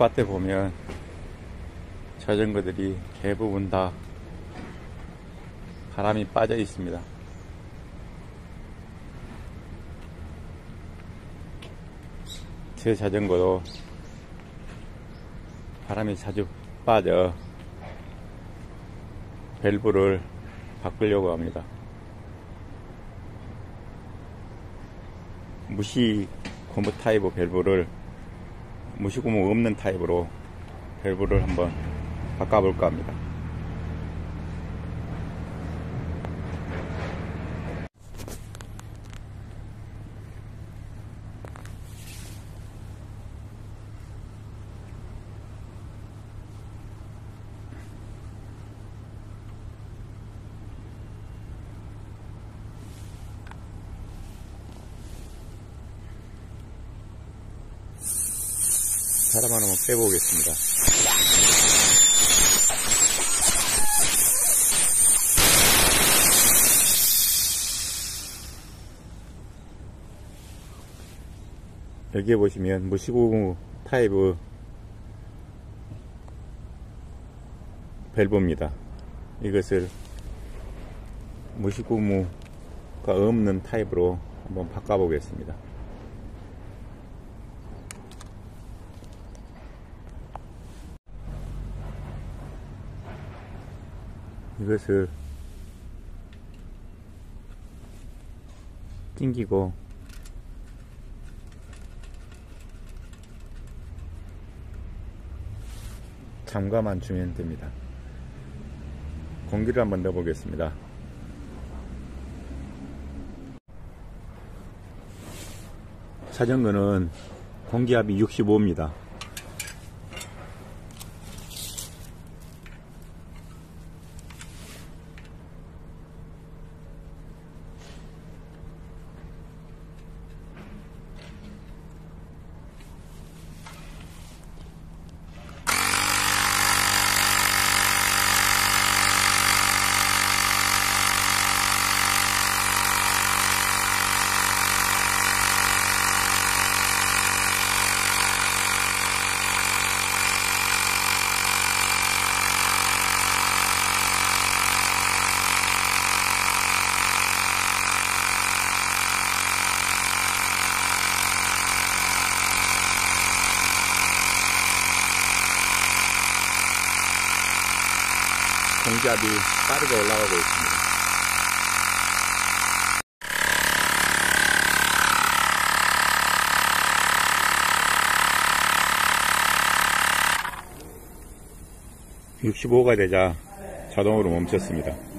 텃밭에 보면 자전거들이 대부분 다 바람이 빠져 있습니다. 제 자전거도 바람이 자주 빠져 밸브를 바꾸려고 합니다. 무시 고무 타입 밸브를 무시고무 없는 타입으로 밸브를 한번 바꿔볼까 합니다. 사람 하나만 빼보겠습니다. 여기에 보시면 무시고무 타입 밸브입니다. 이것을 무시고무가 없는 타입으로 한번 바꿔보겠습니다. 이것을 당기고 잠가만 주면 됩니다. 공기를 한번 넣어 보겠습니다. 자전거는 공기압이 65입니다. 공기압이 빠르게 올라가고 있습니다. (65가) 되자 자동으로 멈췄습니다.